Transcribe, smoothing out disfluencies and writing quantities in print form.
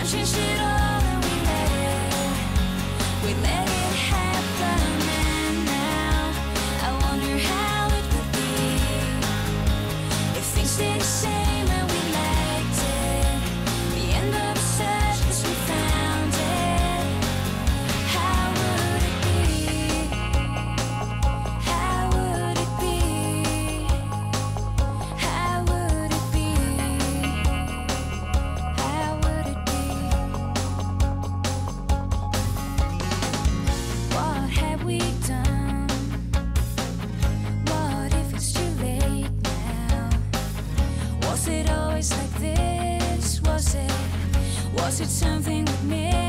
changed it all and we let it happen. And now I wonder how it would be if things stayed the same and we liked it. The end of the search 'cause we found it. How would it be? How would it be? How would it be? How would it be? What have we done? What if it's too late now? Was it always like this? Was it something we missed?